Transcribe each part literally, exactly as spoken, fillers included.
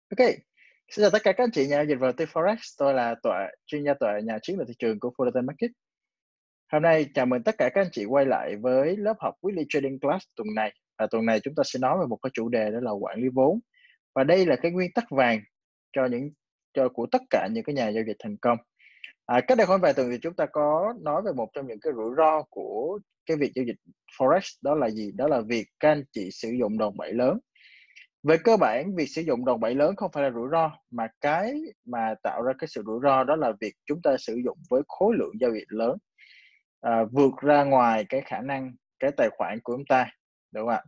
Ok, xin chào tất cả các anh chị nhà giao dịch và team Forex, tôi là tọa chuyên gia tọa nhà chiến lược thị trường của Fullerton Market. Hôm nay chào mừng tất cả các anh chị quay lại với lớp học Weekly Trading Class tuần này. Và tuần này chúng ta sẽ nói về một cái chủ đề đó là quản lý vốn. Và đây là cái nguyên tắc vàng cho những cho của tất cả những cái nhà giao dịch thành công. À, cách đây khoảng vài tuần thì chúng ta có nói về một trong những cái rủi ro của cái việc giao dịch Forex, đó là gì? Đó là việc các anh chị sử dụng đòn bẩy lớn. Về cơ bản, việc sử dụng đòn bẩy lớn không phải là rủi ro, mà cái mà tạo ra cái sự rủi ro đó là việc chúng ta sử dụng với khối lượng giao dịch lớn, à, vượt ra ngoài cái khả năng, cái tài khoản của chúng ta, đúng không ạ?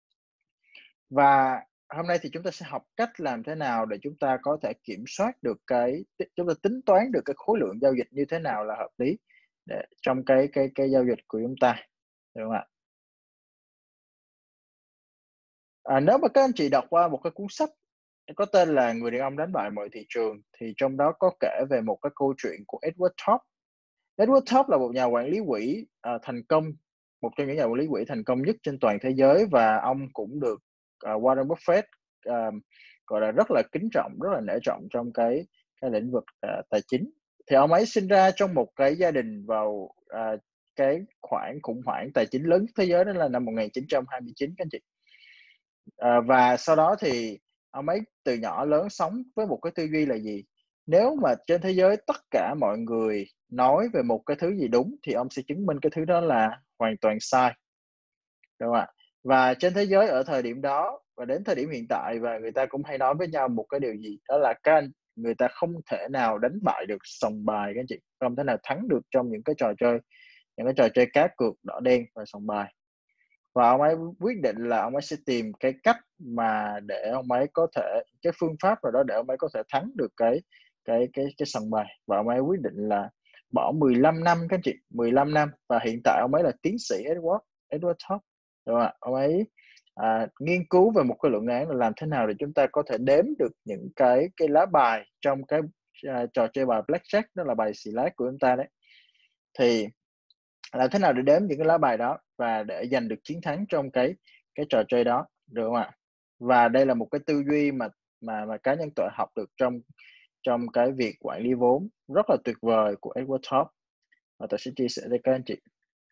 Và hôm nay thì chúng ta sẽ học cách làm thế nào để chúng ta có thể kiểm soát được cái chúng ta tính toán được cái khối lượng giao dịch như thế nào là hợp lý để trong cái cái cái giao dịch của chúng ta, đúng không ạ? À, nếu mà các anh chị đọc qua một cái cuốn sách có tên là Người đàn ông đánh bại mọi thị trường, thì trong đó có kể về một cái câu chuyện của Edward Thorp. Edward Thorp là một nhà quản lý quỹ à, thành công, một trong những nhà quản lý quỹ thành công nhất trên toàn thế giới, và ông cũng được uh, Warren Buffett uh, gọi là rất là kính trọng, rất là nể trọng trong cái cái lĩnh vực uh, tài chính. Thì ông ấy sinh ra trong một cái gia đình vào uh, cái khoản khủng hoảng tài chính lớn nhất thế giới, đó là năm một nghìn chín trăm hai mươi chín các anh chị. À, và sau đó thì ông ấy từ nhỏ lớn sống với một cái tư duy là gì? Nếu mà trên thế giới tất cả mọi người nói về một cái thứ gì đúng thì ông sẽ chứng minh cái thứ đó là hoàn toàn sai, đúng không ạ? Và trên thế giới ở thời điểm đó và đến thời điểm hiện tại, và người ta cũng hay nói với nhau một cái điều gì, đó là các anh người ta không thể nào đánh bại được sòng bài các anh chị, không thể nào thắng được trong những cái trò chơi, những cái trò chơi cá cược đỏ đen và sòng bài. Và ông ấy quyết định là ông ấy sẽ tìm cái cách mà để ông ấy có thể cái phương pháp nào đó để ông ấy có thể thắng được cái cái cái cái sòng bài, và ông ấy quyết định là bỏ mười lăm năm các anh chị, mười lăm năm, và hiện tại ông ấy là tiến sĩ Edward Edward Thorp, đúng không ạ? Ông ấy à, nghiên cứu về một cái luận án là làm thế nào để chúng ta có thể đếm được những cái cái lá bài trong cái à, trò chơi bài blackjack, đó là bài xì lát của chúng ta đấy. Thì làm thế nào để đếm những cái lá bài đó và để giành được chiến thắng trong cái cái trò chơi đó, được không ạ? Và đây là một cái tư duy mà mà mà cá nhân tôi học được trong trong cái việc quản lý vốn rất là tuyệt vời của Edward Thorp, và tôi sẽ chia sẻ với các anh chị.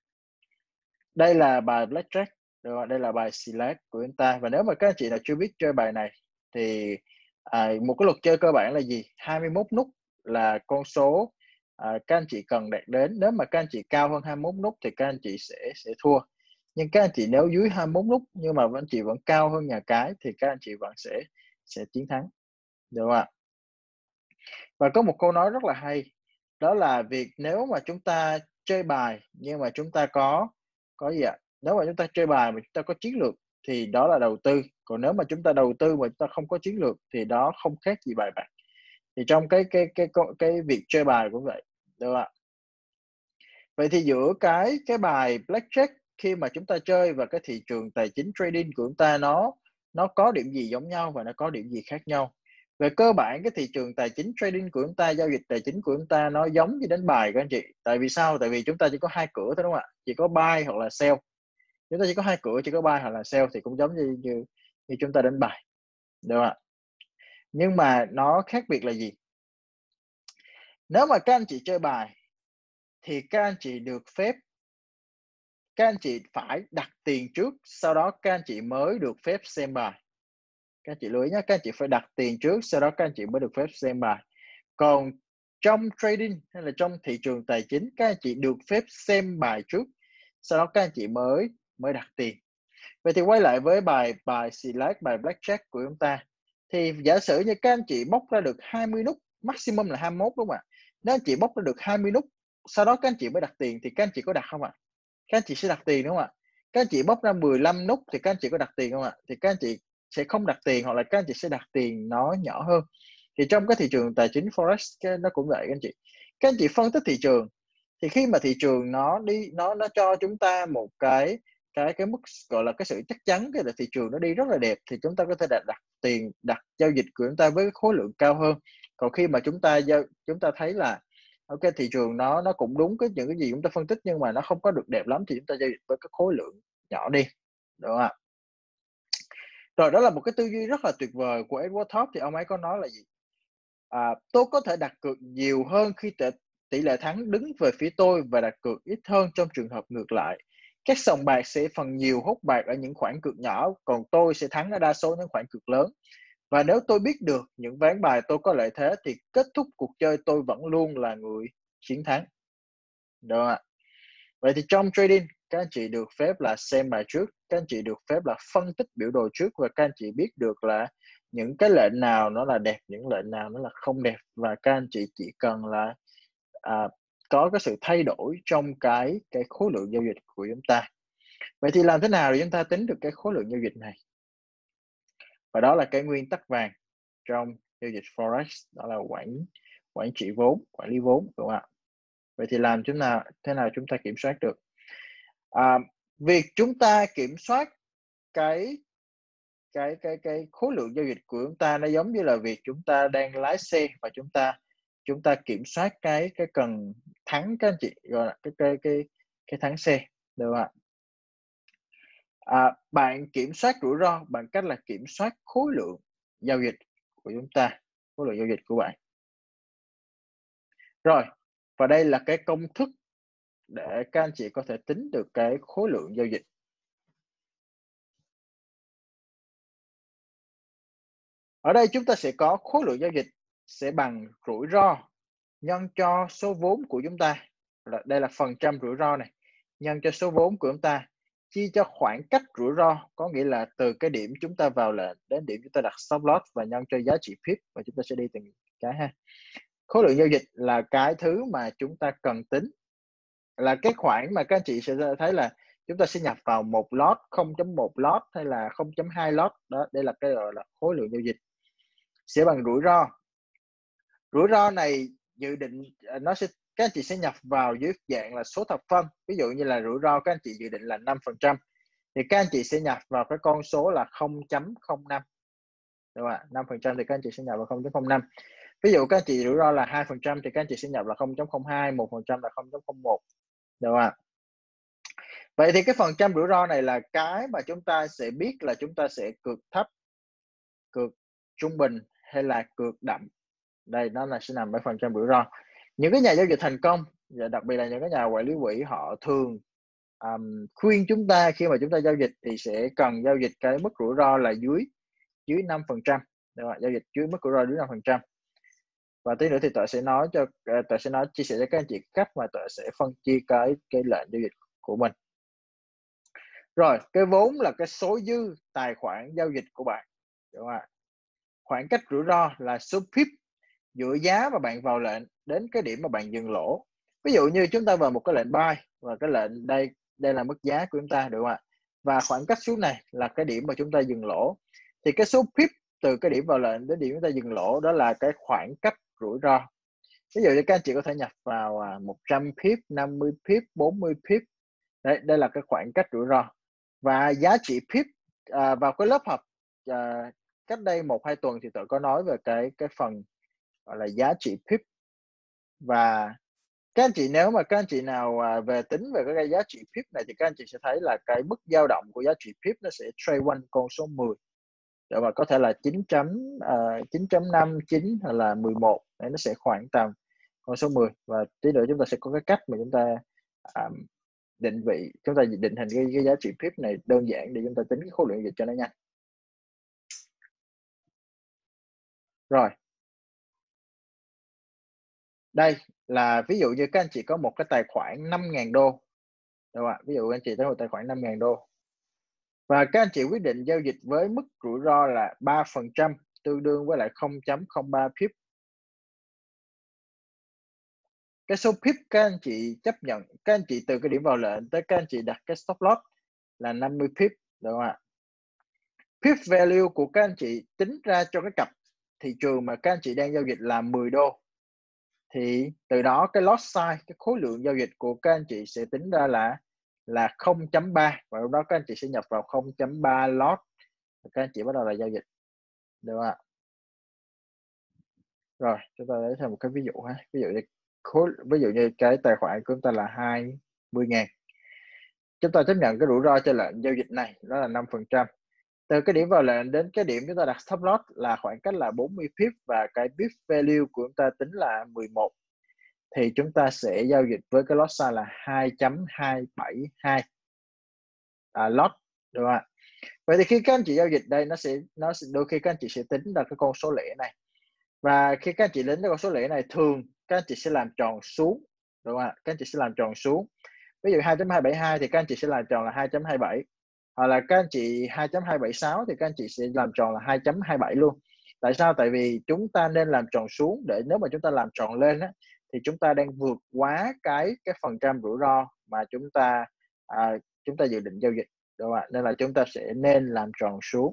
Đây là bài Blackjack, được không? Đây là bài xì lát của chúng ta, và nếu mà các anh chị nào chưa biết chơi bài này thì à, một cái luật chơi cơ bản là gì? hai mươi mốt nút là con số à, các anh chị cần đạt đến. Nếu mà các anh chị cao hơn hai mươi mốt nút thì các anh chị sẽ sẽ thua. Nhưng các anh chị nếu dưới hai mươi mốt nút nhưng mà anh chị vẫn cao hơn nhà cái thì các anh chị vẫn sẽ sẽ chiến thắng, được không ạ? Và có một câu nói rất là hay, đó là việc nếu mà chúng ta chơi bài nhưng mà chúng ta có có gì ạ? Nếu mà chúng ta chơi bài mà chúng ta có chiến lược thì đó là đầu tư, còn nếu mà chúng ta đầu tư mà chúng ta không có chiến lược thì đó không khác gì bài bạc. Thì trong cái cái cái cái, cái việc chơi bài cũng vậy, đúng không ạ? Vậy thì giữa cái cái bài Blackjack khi mà chúng ta chơi và cái thị trường tài chính trading của chúng ta nó nó có điểm gì giống nhau và nó có điểm gì khác nhau? Về cơ bản cái thị trường tài chính trading của chúng ta, giao dịch tài chính của chúng ta nó giống như đánh bài các anh chị. Tại vì sao? Tại vì chúng ta chỉ có hai cửa thôi, đúng không ạ? Chỉ có buy hoặc là sell. Chúng ta chỉ có hai cửa, chỉ có buy hoặc là sell, thì cũng giống như như, như chúng ta đánh bài, đúng không ạ? Nhưng mà nó khác biệt là gì? Nếu mà các anh chị chơi bài thì các anh chị được phép các anh chị phải đặt tiền trước, sau đó các anh chị mới được phép xem bài. Các anh chị lưu ý nhé, các anh chị phải đặt tiền trước, sau đó các anh chị mới được phép xem bài. Còn trong trading hay là trong thị trường tài chính, các anh chị được phép xem bài trước, sau đó các anh chị mới mới đặt tiền. Vậy thì quay lại với bài bài xì lát, bài blackjack của chúng ta. Thì giả sử như các anh chị bóc ra được hai mươi nút, maximum là hai mươi mốt, đúng không ạ? Nếu anh chị bóc ra được hai mươi nút, sau đó các anh chị mới đặt tiền thì các anh chị có đặt không ạ? Các anh chị sẽ đặt tiền, đúng không ạ? Các anh chị bóc ra mười lăm nút thì các anh chị có đặt tiền không ạ? Thì các anh chị sẽ không đặt tiền, hoặc là các anh chị sẽ đặt tiền nó nhỏ hơn. Thì trong cái thị trường tài chính Forex cái nó cũng vậy các anh chị. Các anh chị phân tích thị trường, thì khi mà thị trường nó đi nó nó cho chúng ta một cái cái cái mức gọi là cái sự chắc chắn, cái là thị trường nó đi rất là đẹp, thì chúng ta có thể đặt đặt tiền, đặt giao dịch của chúng ta với khối lượng cao hơn. Còn khi mà chúng ta giao chúng ta thấy là ok, thị trường nó nó cũng đúng cái những cái gì chúng ta phân tích nhưng mà nó không có được đẹp lắm, thì chúng ta giao dịch với cái khối lượng nhỏ đi, đúng không ạ? Rồi, đó là một cái tư duy rất là tuyệt vời của Edward Thorp, thì ông ấy có nói là gì? À, tôi có thể đặt cược nhiều hơn khi tệ tỷ lệ thắng đứng về phía tôi và đặt cược ít hơn trong trường hợp ngược lại. Các sòng bạc sẽ phần nhiều hút bạc ở những khoản cược nhỏ, còn tôi sẽ thắng ở đa số những khoản cược lớn. Và nếu tôi biết được những ván bài tôi có lợi thế thì kết thúc cuộc chơi tôi vẫn luôn là người chiến thắng. Được không ạ? Vậy thì trong trading, các anh chị được phép là xem bài trước, các anh chị được phép là phân tích biểu đồ trước, và các anh chị biết được là những cái lệnh nào nó là đẹp, những lệnh nào nó là không đẹp, và các anh chị chỉ cần là à, có cái sự thay đổi trong cái cái khối lượng giao dịch của chúng ta. Vậy thì làm thế nào để chúng ta tính được cái khối lượng giao dịch này? Và đó là cái nguyên tắc vàng trong giao dịch Forex, đó là quản quản trị vốn, quản lý vốn, đúng không ạ? Vậy thì làm chúng nào thế nào chúng ta kiểm soát được? À, việc chúng ta kiểm soát cái cái cái cái khối lượng giao dịch của chúng ta nó giống như là việc chúng ta đang lái xe và chúng ta chúng ta kiểm soát cái cái cần thắng, các anh chị, gọi là cái cái cái cái thắng xe, được không ạ? À, bạn kiểm soát rủi ro bằng cách là kiểm soát khối lượng giao dịch của chúng ta, khối lượng giao dịch của bạn. Rồi, và đây là cái công thức để các anh chị có thể tính được cái khối lượng giao dịch. Ở đây chúng ta sẽ có khối lượng giao dịch sẽ bằng rủi ro nhân cho số vốn của chúng ta. Đây là phần trăm rủi ro này, nhân cho số vốn của chúng ta, chia cho khoảng cách rủi ro, có nghĩa là từ cái điểm chúng ta vào lệnh đến điểm chúng ta đặt stop loss, và nhân cho giá trị pip, và chúng ta sẽ đi từng cái ha. Khối lượng giao dịch là cái thứ mà chúng ta cần tính, là cái khoản mà các anh chị sẽ thấy là chúng ta sẽ nhập vào một lot, không chấm một lot hay là không chấm hai lot. Đó, đây là cái gọi là khối lượng giao dịch sẽ bằng rủi ro. Rủi ro này dự định nó sẽ các anh chị sẽ nhập vào dưới dạng là số thập phân. Ví dụ như là rủi ro các anh chị dự định là năm phần trăm, thì các anh chị sẽ nhập vào cái con số là không chấm không năm. Đúng không ạ? năm phần trăm thì các anh chị sẽ nhập vào không chấm không năm. Ví dụ các anh chị rủi ro là hai phần trăm thì các anh chị sẽ nhập là không chấm không hai, một phần trăm là không chấm không một. Được không ạ? Vậy thì cái phần trăm rủi ro này là cái mà chúng ta sẽ biết là chúng ta sẽ cược thấp, cược trung bình hay là cược đậm. Đây, nó là sẽ nằm ở phần trăm rủi ro. Những cái nhà giao dịch thành công, và đặc biệt là những cái nhà quản lý quỹ, họ thường um, khuyên chúng ta khi mà chúng ta giao dịch thì sẽ cần giao dịch cái mức rủi ro là dưới dưới năm phần trăm. Giao dịch dưới mức rủi ro dưới năm phần trăm. Và tí nữa thì tôi sẽ nói cho tôi sẽ nói chia sẻ cho các anh chị cách mà tôi sẽ phân chia cái cái lệnh giao dịch của mình. Rồi, cái vốn là cái số dư tài khoản giao dịch của bạn, đúng không ạ? Khoảng cách rủi ro là số pip giữa giá mà bạn vào lệnh đến cái điểm mà bạn dừng lỗ. Ví dụ như chúng ta vào một cái lệnh buy, và cái lệnh đây đây là mức giá của chúng ta, được không ạ? Và khoảng cách xuống này là cái điểm mà chúng ta dừng lỗ. Thì cái số pip từ cái điểm vào lệnh đến điểm chúng ta dừng lỗ, đó là cái khoảng cách rủi ro. Ví dụ như các anh chị có thể nhập vào một trăm pip, năm mươi pip, bốn mươi pip. Đấy, đây là cái khoảng cách rủi ro. Và giá trị pip à, vào cái lớp học à, cách đây một hai tuần thì tôi có nói về cái cái phần gọi là giá trị pip. Và các anh chị, nếu mà các anh chị nào à, về tính về cái giá trị pip này thì các anh chị sẽ thấy là cái mức dao động của giá trị pip nó sẽ trade quanh con số mười. Để mà có thể là chín chấm chín chấm năm, chín hay là mười một. Đấy, nó sẽ khoảng tầm con số mười. Và tí nữa chúng ta sẽ có cái cách mà chúng ta um, định vị, chúng ta định hình cái, cái giá trị pip này đơn giản để chúng ta tính cái khối lượng dịch cho nó nhanh. Rồi, đây là ví dụ như các anh chị có một cái tài khoản năm nghìn đô, đúng không ạ? Ví dụ anh chị có một tài khoản năm nghìn đô và các anh chị quyết định giao dịch với mức rủi ro là ba phần trăm, tương đương với lại không chấm không ba pip. Cái số pip các anh chị chấp nhận, các anh chị từ cái điểm vào lệnh tới các anh chị đặt cái stop loss là năm mươi pip, đúng không ạ? Pip value của các anh chị tính ra cho cái cặp thị trường mà các anh chị đang giao dịch là mười đô. Thì từ đó cái lot size, cái khối lượng giao dịch của các anh chị sẽ tính ra là là không chấm ba, và lúc đó các anh chị sẽ nhập vào không chấm ba lot, các anh chị bắt đầu là giao dịch, được không ạ? Rồi, chúng ta lấy thêm một cái ví dụ ha. Ví dụ như khối ví dụ như cái tài khoản của chúng ta là hai mươi ngàn. Chúng ta chấp nhận cái rủi ro cho lệnh giao dịch này đó là năm phần trăm. Từ cái điểm vào lệnh đến cái điểm chúng ta đặt stop loss là khoảng cách là bốn mươi pip và cái pip value của chúng ta tính là mười một. Thì chúng ta sẽ giao dịch với cái lot size là hai chấm hai bảy hai à, lot, đúng không ạ? Vậy thì khi các anh chị giao dịch đây, nó sẽ nó sẽ, đôi khi các anh chị sẽ tính ra cái con số lẻ này. Và khi các anh chị tính ra con số lẻ này, thường các anh chị sẽ làm tròn xuống, đúng không ạ? Các anh chị sẽ làm tròn xuống. Ví dụ hai chấm hai bảy hai thì các anh chị sẽ làm tròn là hai chấm hai bảy. Hoặc là các anh chị hai chấm hai bảy sáu thì các anh chị sẽ làm tròn là hai chấm hai bảy luôn. Tại sao? Tại vì chúng ta nên làm tròn xuống, để nếu mà chúng ta làm tròn lên á, thì chúng ta đang vượt quá cái cái phần trăm rủi ro mà chúng ta à, chúng ta dự định giao dịch, đúng không ạ? Nên là chúng ta sẽ nên làm tròn xuống.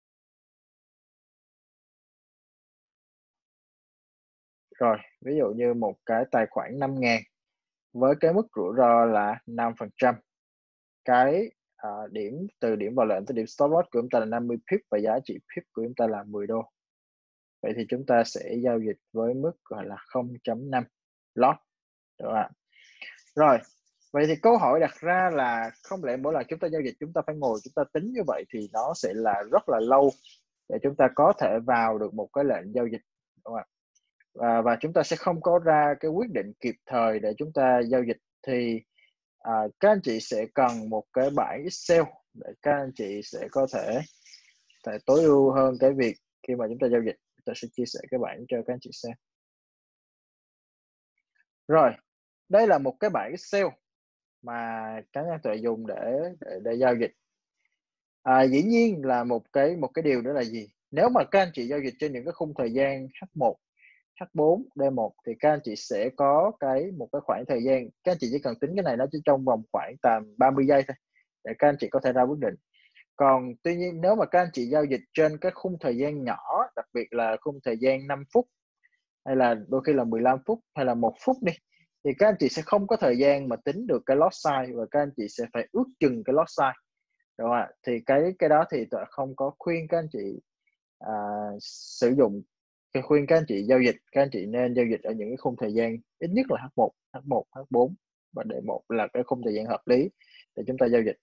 Rồi, ví dụ như một cái tài khoản năm ngàn với cái mức rủi ro là năm phần trăm. Cái à, điểm từ điểm vào lệnh tới điểm stop loss của chúng ta là năm mươi pip và giá trị pip của chúng ta là mười đô. Vậy thì chúng ta sẽ giao dịch với mức gọi là không chấm năm lot, đúng không ạ? Rồi, vậy thì câu hỏi đặt ra là không lẽ mỗi lần chúng ta giao dịch chúng ta phải ngồi chúng ta tính như vậy thì nó sẽ là rất là lâu để chúng ta có thể vào được một cái lệnh giao dịch, đúng không ạ? Và, và chúng ta sẽ không có ra cái quyết định kịp thời để chúng ta giao dịch, thì à, các anh chị sẽ cần một cái bảng Excel để các anh chị sẽ có thể, thể tối ưu hơn cái việc khi mà chúng ta giao dịch. Tôi sẽ chia sẻ cái bảng cho các anh chị xem. Rồi, đây là một cái bảng Excel mà cá nhân tôi dùng để, để để giao dịch. À, dĩ nhiên là một cái một cái điều nữa là gì? Nếu mà các anh chị giao dịch trên những cái khung thời gian H một, H bốn, D một thì các anh chị sẽ có cái một cái khoảng thời gian, các anh chị chỉ cần tính cái này nó chỉ trong vòng khoảng tầm ba mươi giây thôi để các anh chị có thể ra quyết định. Còn tuy nhiên nếu mà các anh chị giao dịch trên cái khung thời gian nhỏ, đặc biệt là khung thời gian năm phút hay là đôi khi là mười lăm phút hay là một phút đi, thì các anh chị sẽ không có thời gian mà tính được cái lot size và các anh chị sẽ phải ước chừng cái lot size, đúng không ạ? Thì cái cái đó thì tôi không có khuyên các anh chị à, sử dụng. Cái khuyên các anh chị giao dịch, các anh chị nên giao dịch ở những cái khung thời gian ít nhất là H một, H một, H bốn và D một là cái khung thời gian hợp lý để chúng ta giao dịch,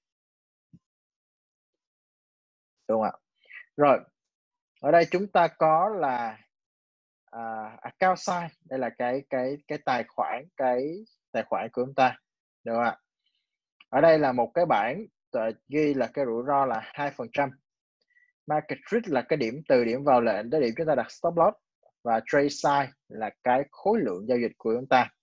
đúng không ạ? Rồi, ở đây chúng ta có là à, account size, đây là cái cái cái tài khoản cái tài khoản của chúng ta, được không ạ? Ở đây là một cái bảng ghi là cái rủi ro là hai phần trăm. Market risk là cái điểm từ điểm vào lệnh tới điểm chúng ta đặt stop loss, và trade size là cái khối lượng giao dịch của chúng ta.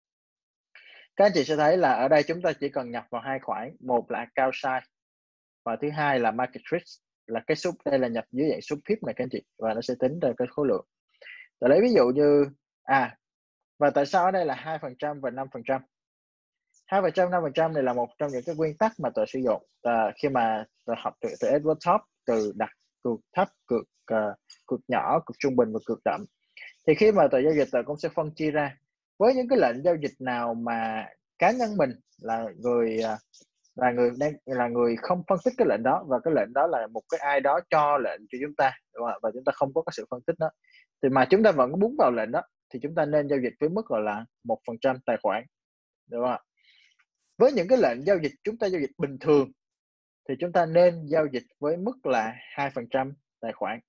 Các anh chị sẽ thấy là ở đây chúng ta chỉ cần nhập vào hai khoản, một là account size và thứ hai là market risk, là cái số, đây là nhập dưới dạng số pip này các anh chị, và nó sẽ tính ra cái khối lượng. Tôi lấy ví dụ như à và tại sao ở đây là hai phần trăm và năm phần trăm? hai phần trăm, năm phần trăm này là một trong những cái nguyên tắc mà tôi sử dụng à, khi mà tôi học từ, từ Edward Top, từ đặt cược thấp, cược uh, cược nhỏ, cược trung bình và cược đậm. Thì khi mà tôi giao dịch tôi cũng sẽ phân chia ra với những cái lệnh giao dịch nào mà cá nhân mình là người là người đang là người không phân tích cái lệnh đó, và cái lệnh đó là một cái ai đó cho lệnh cho chúng ta, đúng không? Và chúng ta không có cái sự phân tích đó, thì mà chúng ta vẫn muốn vào lệnh đó, thì chúng ta nên giao dịch với mức gọi là một phần trăm tài khoản, đúng không? Với những cái lệnh giao dịch chúng ta giao dịch bình thường thì chúng ta nên giao dịch với mức là hai phần trăm tài khoản.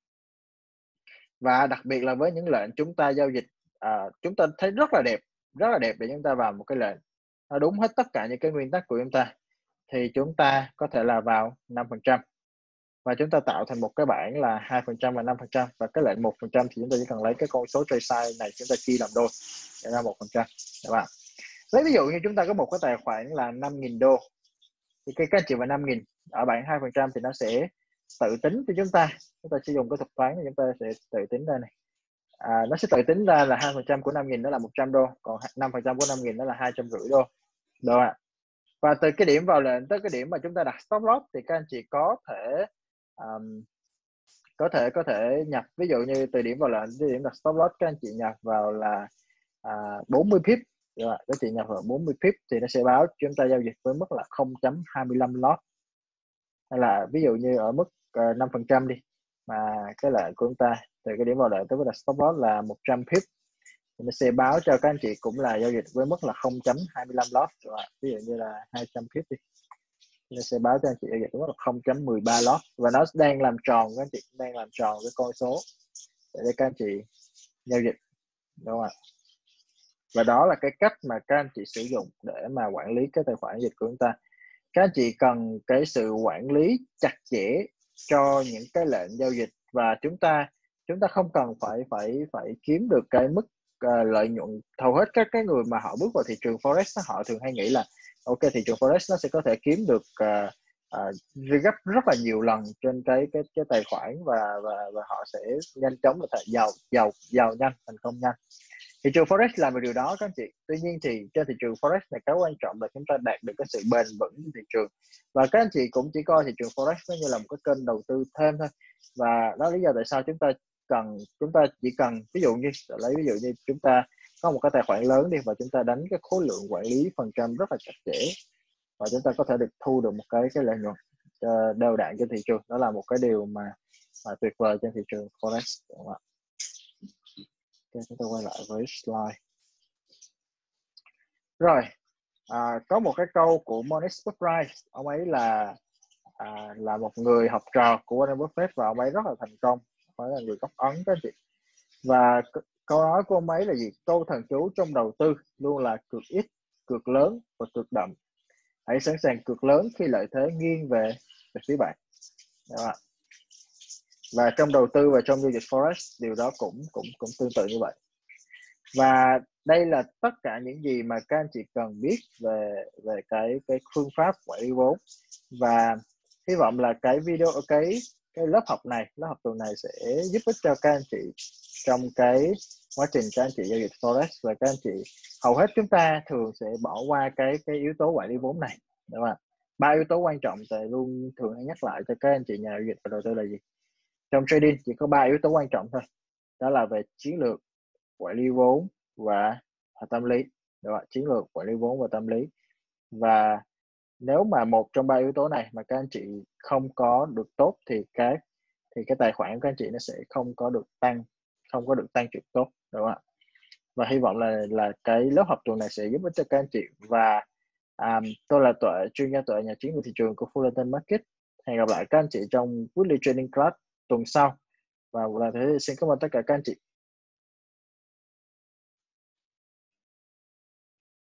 Và đặc biệt là với những lệnh chúng ta giao dịch à, chúng ta thấy rất là đẹp, rất là đẹp để chúng ta vào một cái lệnh nó đúng hết tất cả những cái nguyên tắc của chúng ta, thì chúng ta có thể là vào năm phần trăm và chúng ta tạo thành một cái bảng là hai phần trăm và năm phần trăm, và cái lệnh một phần trăm thì chúng ta chỉ cần lấy cái con số trade size này chúng ta chia làm đôi để ra một phần trăm, các bạn. Lấy ví dụ như chúng ta có một cái tài khoản là năm nghìn đô, thì cái các chị vào năm nghìn ở bảng hai phần trăm thì nó sẽ tự tính cho chúng ta, chúng ta sử dụng cái thuật toán thì chúng ta sẽ tự tính ra này. À, nó sẽ tự tính ra là hai phần trăm của năm nghìn đó là một trăm đô, còn năm phần trăm của năm nghìn đó là hai trăm rưỡi đô, đúng ạ. Và từ cái điểm vào lệnh tới cái điểm mà chúng ta đặt stop loss thì các anh chị có thể um, có thể có thể nhập, ví dụ như từ điểm vào lệnh tới điểm đặt stop loss các anh chị nhập vào là à, bốn mươi pip, rồi các chị nhập vào bốn mươi pip thì nó sẽ báo chúng ta giao dịch với mức là không chấm hai mươi lăm lot, hay là ví dụ như ở mức uh, năm phần trăm đi, mà cái lệnh của chúng ta từ cái điểm vào lệnh tới cái đặt stop loss là một trăm pip thì nó sẽ báo cho các anh chị cũng là giao dịch với mức là không chấm hai mươi lăm lot, ví dụ như là hai trăm pip đi. nó sẽ báo cho anh chị giao dịch đúng là không chấm mười ba lot, và nó đang làm tròn, các anh chị đang làm tròn cái con số để các anh chị giao dịch, đúng không ạ? Và đó là cái cách mà các anh chị sử dụng để mà quản lý cái tài khoản giao dịch của chúng ta. Các anh chị cần cái sự quản lý chặt chẽ cho những cái lệnh giao dịch, và chúng ta chúng ta không cần phải phải phải kiếm được cái mức uh, lợi nhuận. Hầu hết các cái người mà họ bước vào thị trường forex họ thường hay nghĩ là ok, thị trường forex nó sẽ có thể kiếm được uh, uh, gấp rất là nhiều lần trên cái cái cái tài khoản, và và và họ sẽ nhanh chóng là thành giàu giàu giàu nhanh, thành công nhanh. Thị trường forex làm được điều đó các anh chị. Tuy nhiên thì trên thị trường forex này, cái quan trọng là chúng ta đạt được cái sự bền vững trên thị trường, và các anh chị cũng chỉ coi thị trường forex nó như là một cái kênh đầu tư thêm thôi. Và đó là lý do tại sao chúng ta cần chúng ta chỉ cần ví dụ như lấy ví dụ như chúng ta có một cái tài khoản lớn đi, và chúng ta đánh cái khối lượng quản lý phần trăm rất là chặt chẽ, và chúng ta có thể được thu được một cái cái lợi nhuận uh, đều đặn trên thị trường. Đó là một cái điều mà, mà tuyệt vời trên thị trường forex, đúng không ạ? Okay, chúng ta quay lại với slide. Rồi, à, có một cái câu của Monish Price. Ông ấy là à, là một người học trò của Warren Buffett, và ông ấy rất là thành công. Ông ấy là người gốc Ấn các chị. Và câu nói của ông ấy là gì? Câu thần chú trong đầu tư luôn là cược ít, cược lớn và cược đậm. Hãy sẵn sàng cược lớn khi lợi thế nghiêng về về phía bạn. Đúng không? Và trong đầu tư và trong giao dịch forex, điều đó cũng cũng cũng tương tự như vậy. Và đây là tất cả những gì mà các anh chị cần biết về về cái cái phương pháp quản lý vốn. Và hy vọng là cái video cái cái lớp học này, lớp học tuần này sẽ giúp ích cho các anh chị trong cái quá trình các anh chị giao dịch forex. Và các anh chị hầu hết chúng ta thường sẽ bỏ qua cái cái yếu tố quản lý vốn này, đúng không ạ? Ba yếu tố quan trọng thì luôn thường hay nhắc lại cho các anh chị nhà giao dịch và đầu tư là gì? Trong trading chỉ có ba yếu tố quan trọng thôi, đó là về chiến lược, quản lý vốn và, và tâm lý, đúng không? Chiến lược, quản lý vốn và tâm lý. Và nếu mà một trong ba yếu tố này mà các anh chị không có được tốt thì cái thì cái tài khoản của các anh chị nó sẽ không có được tăng không có được tăng trưởng tốt, đúng không ạ? Và hy vọng là là cái lớp học tuần này sẽ giúp ích cho các anh chị. Và um, tôi là Tuệ, chuyên gia Tuệ, nhà chiến lược thị trường của Fullerton Market. Hẹn gặp lại các anh chị trong weekly trading class tuần sau. Và là thế xin cảm ơn tất cả các anh chị.